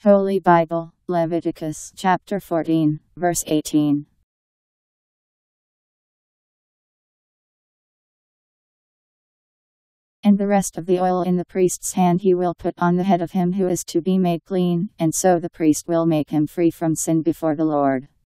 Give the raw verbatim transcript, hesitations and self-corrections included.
Holy Bible, Leviticus Chapter fourteen, verse eighteen. And the rest of the oil in the priest's hand he will put on the head of him who is to be made clean, and so the priest will make him free from sin before the Lord.